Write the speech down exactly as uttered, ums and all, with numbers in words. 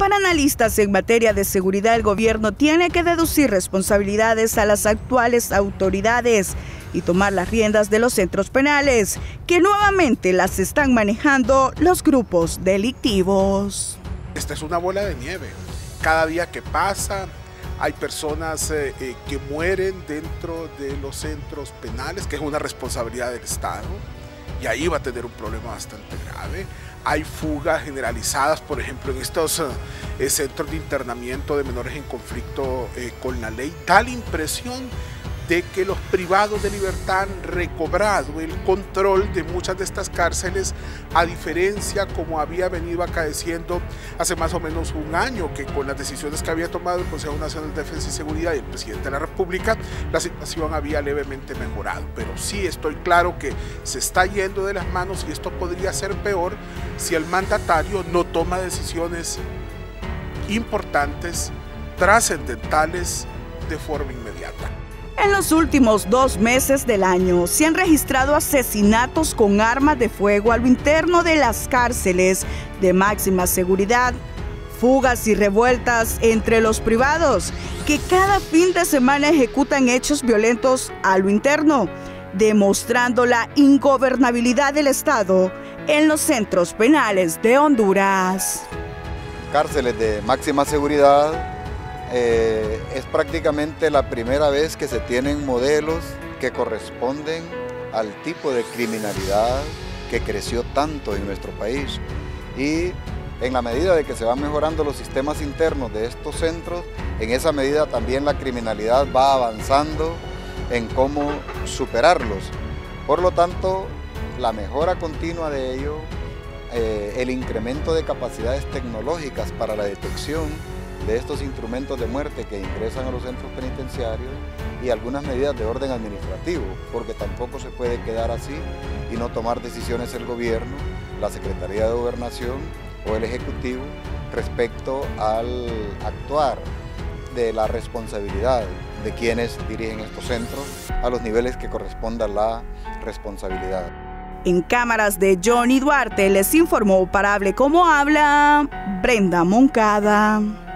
para analistas en materia de seguridad, el gobierno tiene que deducir responsabilidades a las actuales autoridades y tomar las riendas de los centros penales, que nuevamente las están manejando los grupos delictivos. Esta es una bola de nieve. Cada día que pasa hay personas eh, eh, que mueren dentro de los centros penales, que es una responsabilidad del Estado, y ahí va a tener un problema bastante grave. Hay fugas generalizadas, por ejemplo, en estos eh, centros de internamiento de menores en conflicto eh, con la ley. Da la impresión de que los privados de libertad han recobrado el control de muchas de estas cárceles, a diferencia como había venido acaeciendo hace más o menos un año, que con las decisiones que había tomado el Consejo Nacional de Defensa y Seguridad y el Presidente de la República, la situación había levemente mejorado. Pero sí estoy claro que se está yendo de las manos y esto podría ser peor si el mandatario no toma decisiones importantes, trascendentales, de forma inmediata. En los últimos dos meses del año se han registrado asesinatos con armas de fuego a lo interno de las cárceles de máxima seguridad, fugas y revueltas entre los privados, que cada fin de semana ejecutan hechos violentos a lo interno, demostrando la ingobernabilidad del Estado en los centros penales de Honduras. Cárceles de máxima seguridad. Eh, es prácticamente la primera vez que se tienen modelos que corresponden al tipo de criminalidad que creció tanto en nuestro país, y en la medida de que se van mejorando los sistemas internos de estos centros, en esa medida también la criminalidad va avanzando en cómo superarlos. Por lo tanto, la mejora continua de ello, eh, el incremento de capacidades tecnológicas para la detección de estos instrumentos de muerte que ingresan a los centros penitenciarios, y algunas medidas de orden administrativo, porque tampoco se puede quedar así y no tomar decisiones el gobierno, la Secretaría de Gobernación o el Ejecutivo respecto al actuar de la responsabilidad de quienes dirigen estos centros a los niveles que corresponda la responsabilidad. En cámaras de Johnny Duarte les informó para Hable Como Habla, Brenda Moncada.